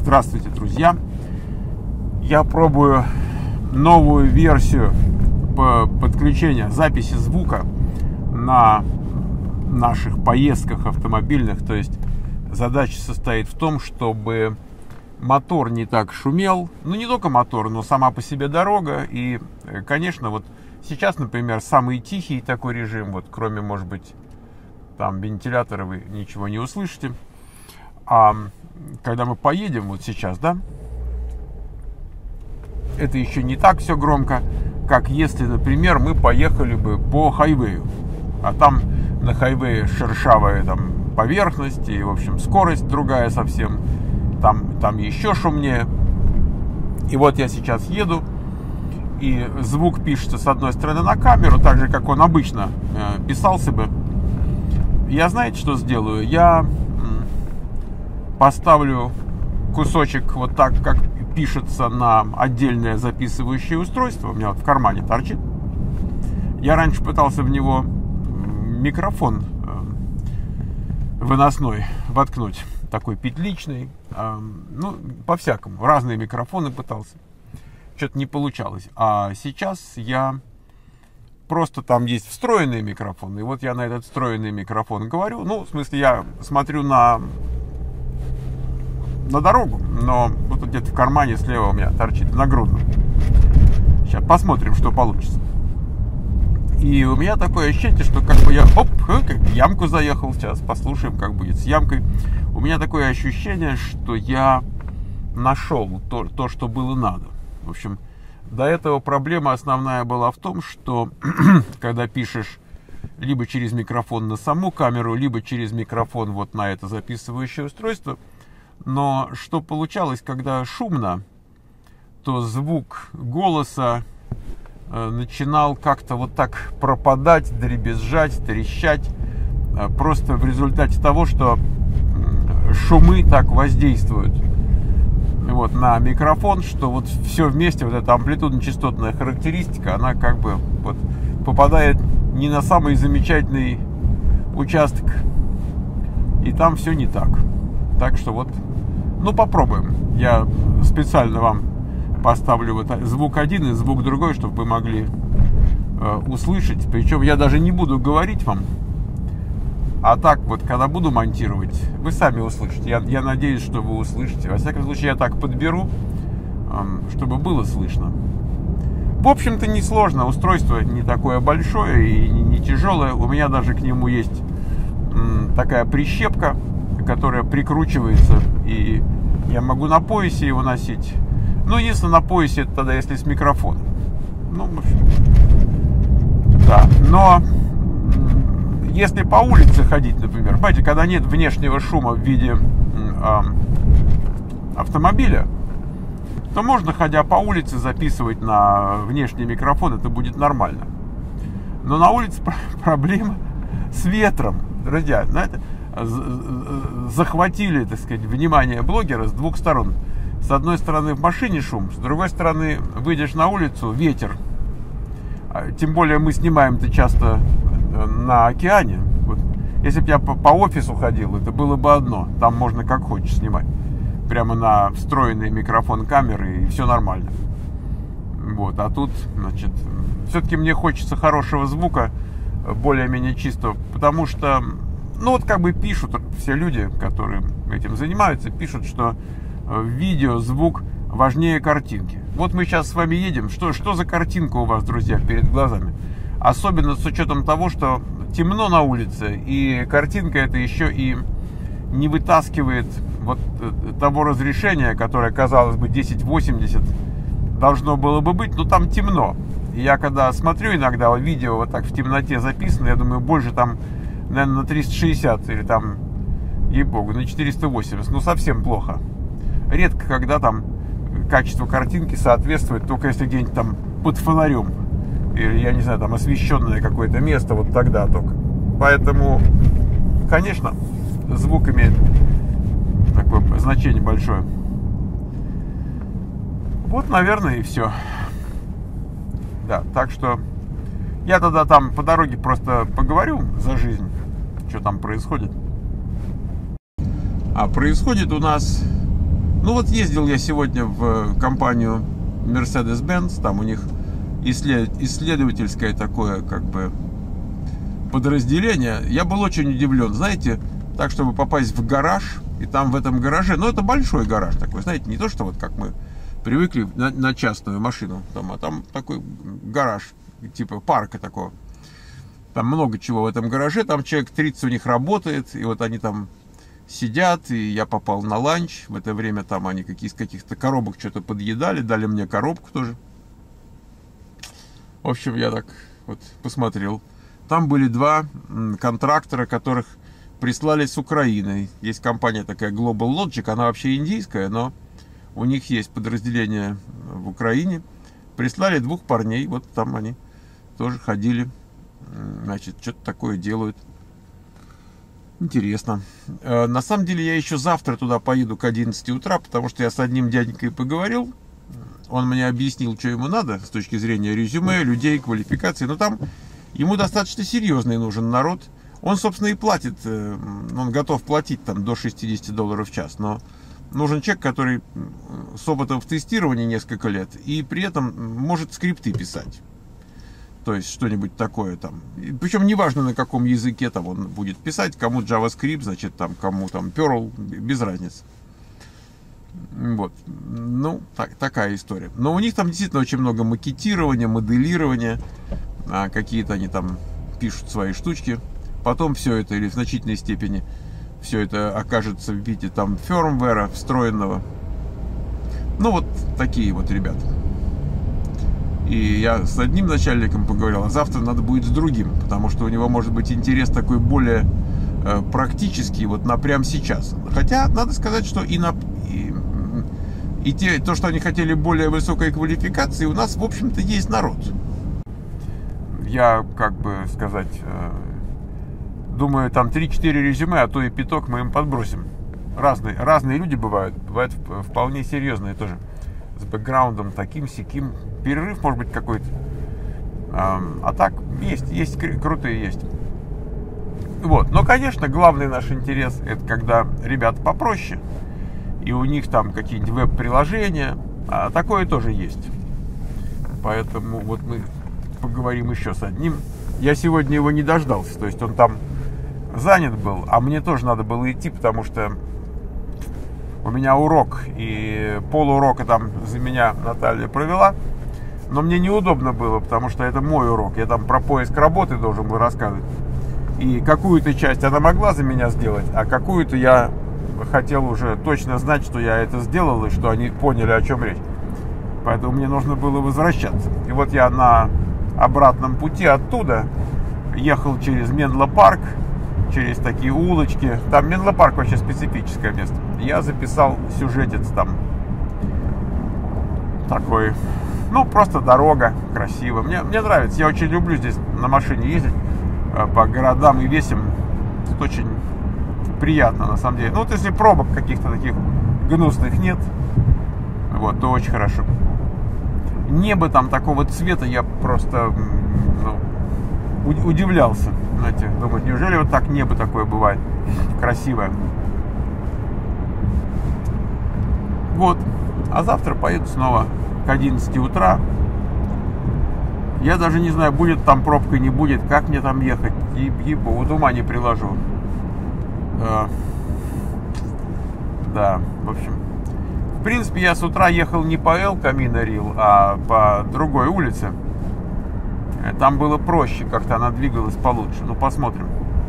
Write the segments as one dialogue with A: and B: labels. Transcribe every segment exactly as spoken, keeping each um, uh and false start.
A: Здравствуйте, друзья! Я пробую новую версию подключения записи звука на наших поездках автомобильных. То есть задача состоит в том, чтобы мотор не так шумел. Ну, не только мотор, но сама по себе дорога. И, конечно, вот сейчас, например, самый тихий такой режим, вот кроме, может быть, там вентилятора, вы ничего не услышите. А когда мы поедем вот сейчас, да, это еще не так все громко, как если, например, мы поехали бы по хайвею. А там на хайвее шершавая там поверхность и, в общем, скорость другая совсем. Там, там еще шумнее. И вот я сейчас еду, и звук пишется с одной стороны на камеру, так же, как он обычно э, писался бы. Я, знаете, что сделаю? Я поставлю кусочек вот так, как пишется, на отдельное записывающее устройство. У меня вот в кармане торчит. Я раньше пытался в него микрофон выносной воткнуть, такой петличный. Ну, по-всякому. Разные микрофоны пытался. Что-то не получалось. А сейчас я просто, там есть встроенный микрофон. И вот я на этот встроенный микрофон говорю. Ну, в смысле, я смотрю на на дорогу, но вот где-то в кармане слева у меня торчит, в нагрудном. Сейчас посмотрим, что получится. И у меня такое ощущение, что как бы я, оп, как в ямку заехал. Сейчас послушаем, как будет с ямкой. У меня такое ощущение, что я нашел то, то, что было надо. В общем, до этого проблема основная была в том, что когда пишешь либо через микрофон на саму камеру, либо через микрофон вот на это записывающее устройство. Но что получалось, когда шумно, то звук голоса э, начинал как-то вот так пропадать, дребезжать, трещать. Э, просто в результате того, что э, шумы так воздействуют вот, на микрофон, что вот все вместе, вот эта амплитудно-частотная характеристика, она как бы вот попадает не на самый замечательный участок. И там все не так. Так что вот, ну попробуем. Я специально вам поставлю вот звук один и звук другой, чтобы вы могли э, услышать. Причем я даже не буду говорить вам. А так вот, когда буду монтировать, вы сами услышите. Я, я надеюсь, что вы услышите. Во всяком случае, я так подберу, э, чтобы было слышно. В общем-то, несложно. Устройство не такое большое и не, не тяжелое. У меня даже к нему есть э, такая прищепка, которая прикручивается, и я могу на поясе его носить. Ну, если на поясе, это тогда если с микрофоном. Ну, в общем, да. Но если по улице ходить, например, понимаете, когда нет внешнего шума в виде э, автомобиля, то можно, ходя по улице, записывать на внешний микрофон, это будет нормально. Но на улице проблема с ветром, друзья, знаете, захватили, так сказать, внимание блогера с двух сторон. С одной стороны в машине шум, с другой стороны выйдешь на улицу, ветер. Тем более мы снимаем-то часто на океане. Вот. Если бы я по, по офису ходил, это было бы одно. Там можно как хочешь снимать. Прямо на встроенный микрофон камеры, и все нормально. Вот. А тут, значит, все-таки мне хочется хорошего звука, более-менее чистого, потому что ну вот как бы пишут все люди, которые этим занимаются, пишут, что видео, звук важнее картинки. Вот мы сейчас с вами едем. Что, что за картинка у вас, друзья, перед глазами? Особенно с учетом того, что темно на улице, и картинка это еще и не вытаскивает вот того разрешения, которое, казалось бы, десять восемьдесят должно было бы быть, но там темно. И я когда смотрю иногда видео вот так в темноте записано, я думаю, больше там наверное, на триста шестьдесят или там, ей-богу, на четыреста восемьдесят. Ну, совсем плохо. Редко, когда там качество картинки соответствует, только если где-нибудь там под фонарем. Или, я не знаю, там освещенное какое-то место, вот тогда только. Поэтому, конечно, звук имеет такое значение большое. Вот, наверное, и все. Да, так что я тогда там по дороге просто поговорю за жизнь, что там происходит. А происходит у нас Ну вот ездил я сегодня в компанию Mercedes-Benz, там у них исследовательское такое как бы подразделение. Я был очень удивлен, знаете, так, чтобы попасть в гараж, и там в этом гараже, ну это большой гараж такой, знаете, не то, что вот как мы привыкли на, на частную машину, там, а там такой гараж, типа парка такого. Там много чего в этом гараже, там человек тридцать у них работает, и вот они там сидят, и я попал на ланч. В это время там они какие, из каких-то коробок что-то подъедали, дали мне коробку тоже. В общем, я так вот посмотрел. Там были два контрактора, которых прислали с Украины. Есть компания такая Global Logic, она вообще индийская, но у них есть подразделение в Украине. Прислали двух парней, вот там они тоже ходили, значит, что-то такое делают. Интересно. На самом деле я еще завтра туда поеду к одиннадцати утра, потому что я с одним дяденькой поговорил. Он мне объяснил, что ему надо с точки зрения резюме, людей, квалификации. Но там ему достаточно серьезный нужен народ. Он, собственно, и платит, он готов платить там до шестидесяти долларов в час. Но нужен человек, который с опытом в тестировании несколько лет и при этом может скрипты писать. То есть что-нибудь такое там. Причем неважно, на каком языке там он будет писать. Кому JavaScript, значит, там, кому там Perl, без разницы. Вот. Ну, так, такая история. Но у них там действительно очень много макетирования, моделирования. А, какие-то они там пишут свои штучки. Потом все это, или в значительной степени, все это окажется в виде там фирмвера встроенного. Ну, вот такие вот ребята. И я с одним начальником поговорил, а завтра надо будет с другим, потому что у него может быть интерес такой более э, практический, вот на прямо сейчас. Хотя, надо сказать, что и, на, и, и те, то, что они хотели более высокой квалификации, у нас, в общем-то, есть народ. Я, как бы сказать, э, думаю, там три-четыре резюме, а то и пяток мы им подбросим. Разные, разные люди бывают, бывают вполне серьезные тоже. С бэкграундом таким-сяким. Перерыв может быть какой-то. А, а так, есть, есть крутые есть. Вот. Но, конечно, главный наш интерес, это когда ребята попроще, и у них там какие-нибудь веб-приложения. А такое тоже есть. Поэтому вот мы поговорим еще с одним. Я сегодня его не дождался. То есть он там занят был, а мне тоже надо было идти, потому что у меня урок, и полурока там за меня Наталья провела. Но мне неудобно было, потому что это мой урок. Я там про поиск работы должен был рассказывать. И какую-то часть она могла за меня сделать, а какую-то я хотел уже точно знать, что я это сделал, и что они поняли, о чем речь. Поэтому мне нужно было возвращаться. И вот я на обратном пути оттуда ехал через Менло-парк, через такие улочки. Там Менло-парк вообще специфическое место. Я записал сюжетец там такой, ну, просто дорога красивая. Мне, мне нравится. Я очень люблю здесь на машине ездить по городам и весям. Тут очень приятно, на самом деле. Ну, вот если пробок каких-то таких гнусных нет, вот, то очень хорошо. Небо там такого цвета, я просто, ну, удивлялся. Знаете, думаю, неужели вот так небо такое бывает красивое? Вот. А завтра поеду снова к одиннадцати утра. Я даже не знаю, будет там пробка, не будет, как мне там ехать. Ебу, вот ума не приложу. Да. Да, в общем. В принципе, я с утра ехал не по Эл Камино Рил, а по другой улице. Там было проще, как-то она двигалась получше. Ну, посмотрим.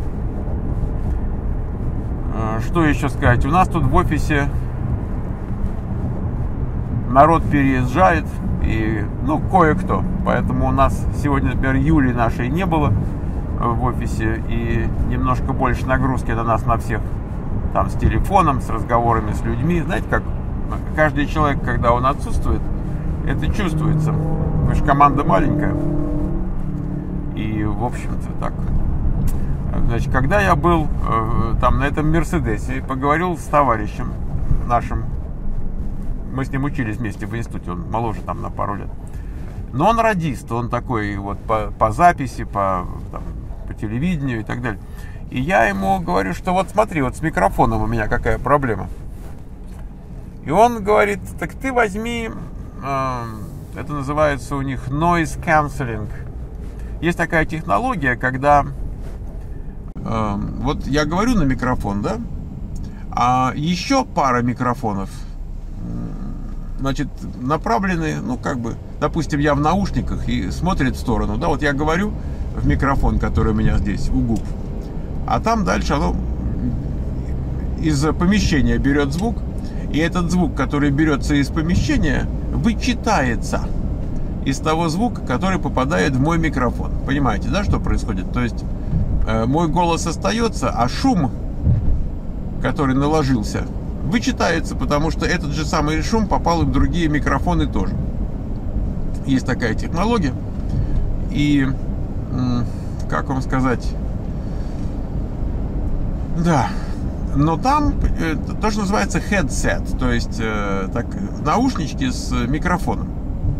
A: Что еще сказать? У нас тут в офисе народ переезжает, и, ну, кое-кто. Поэтому у нас сегодня, например, Юли нашей не было в офисе, и немножко больше нагрузки на нас, на всех. Там с телефоном, с разговорами с людьми. Знаете, как каждый человек, когда он отсутствует, это чувствуется. Потому что команда маленькая. И, в общем-то, так. Значит, когда я был э, там на этом Мерседесе, поговорил с товарищем нашим. Мы с ним учились вместе в институте, он моложе там на пару лет. Но он радист, он такой вот по, по записи, по, там, по телевидению и так далее. И я ему говорю, что вот смотри, вот с микрофоном у меня какая проблема. И он говорит, так ты возьми, э, это называется у них noise cancelling. Есть такая технология, когда э, вот я говорю на микрофон, да, а еще пара микрофонов, значит, направлены, ну, как бы, допустим, я в наушниках и смотрит в сторону, да, вот я говорю в микрофон, который у меня здесь, у губ, а там дальше оно из помещения берет звук, и этот звук, который берется из помещения, вычитается из того звука, который попадает в мой микрофон. Понимаете, да, что происходит? То есть э, мой голос остается, а шум, который наложился, вычитается, потому что этот же самый шум попал и в другие микрофоны тоже. Есть такая технология. И, как вам сказать, да, но там то, что называется headset, то есть э, так, наушнички с микрофоном.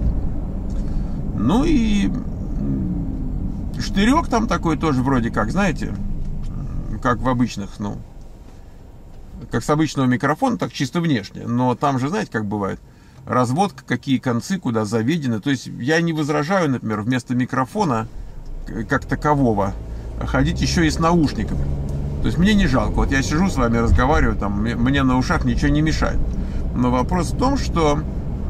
A: Ну и штырек там такой тоже вроде как, знаете, как в обычных, ну, как с обычного микрофона, так чисто внешне. Но там же, знаете, как бывает, разводка, какие концы, куда заведены. То есть я не возражаю, например, вместо микрофона как такового ходить еще и с наушниками. То есть мне не жалко. Вот я сижу с вами, разговариваю, там, мне на ушах ничего не мешает. Но вопрос в том, что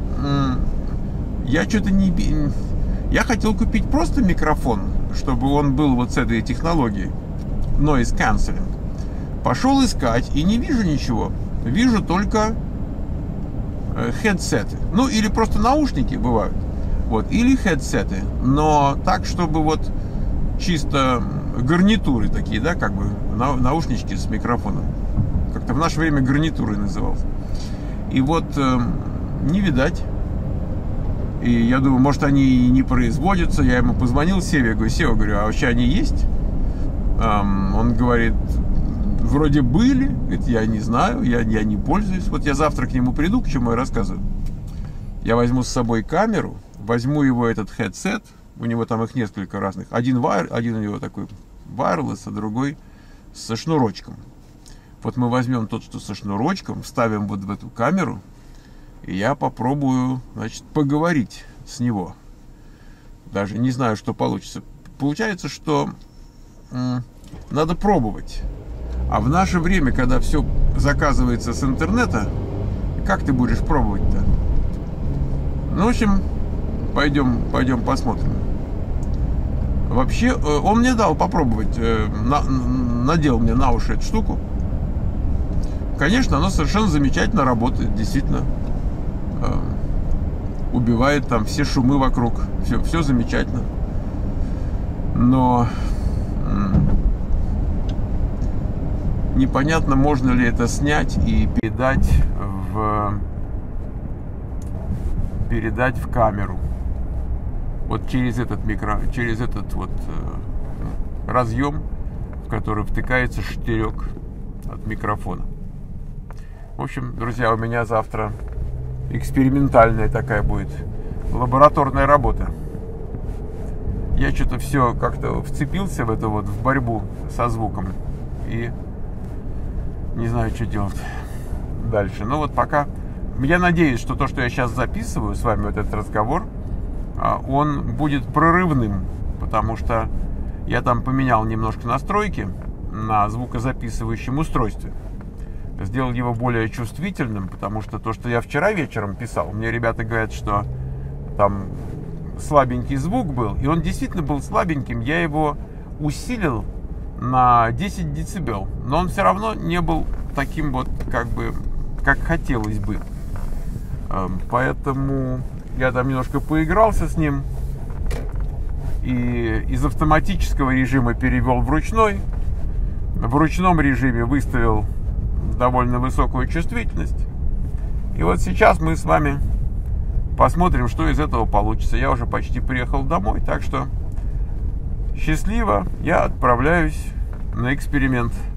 A: я что-то не... Я хотел купить просто микрофон, чтобы он был вот с этой технологией noise cancelling. Пошел искать и не вижу ничего. Вижу только хедсеты. Ну, или просто наушники бывают. Вот, или хедсеты. Но так, чтобы вот чисто гарнитуры такие, да, как бы наушнички с микрофоном. Как-то в наше время гарнитуры назывался. И вот э, не видать. И я думаю, может, они не производятся. Я ему позвонил Севе, я говорю, Сева, говорю, а вообще они есть? Эм, он говорит, вроде были, говорит, я не знаю, я, я не пользуюсь. Вот я завтра к нему приду, к чему я рассказываю. Я возьму с собой камеру, возьму его этот headset, у него там их несколько разных. Один, вайр, один у него такой wireless, а другой со шнурочком. Вот мы возьмем тот, что со шнурочком, вставим вот в эту камеру, и я попробую, значит, поговорить с него. Даже не знаю, что получится. Получается, что м- надо пробовать. А в наше время, когда все заказывается с интернета, как ты будешь пробовать-то? Ну, в общем, пойдем, пойдем посмотрим. Вообще, он мне дал попробовать, на, надел мне на уши эту штуку. Конечно, она совершенно замечательно работает, действительно. Убивает там все шумы вокруг, все, все замечательно. Но непонятно, можно ли это снять и передать в, передать в камеру. Вот через этот микро, через этот вот э, разъем, в который втыкается штырек от микрофона. В общем, друзья, у меня завтра экспериментальная такая будет лабораторная работа. Я что-то все как-то вцепился в это вот, в борьбу со звуком. И не знаю, что делать дальше. Но вот пока... Я надеюсь, что то, что я сейчас записываю с вами, вот этот разговор, он будет прорывным. Потому что я там поменял немножко настройки на звукозаписывающем устройстве. Сделал его более чувствительным, потому что то, что я вчера вечером писал, мне ребята говорят, что там слабенький звук был, и он действительно был слабеньким. Я его усилил на десять децибел, но он все равно не был таким вот, как бы, как хотелось бы. Поэтому я там немножко поигрался с ним и из автоматического режима перевел в ручной. В ручном режиме выставил довольно высокую чувствительность. И вот сейчас мы с вами посмотрим, что из этого получится. Я уже почти приехал домой, так что счастливо, я отправляюсь на эксперимент.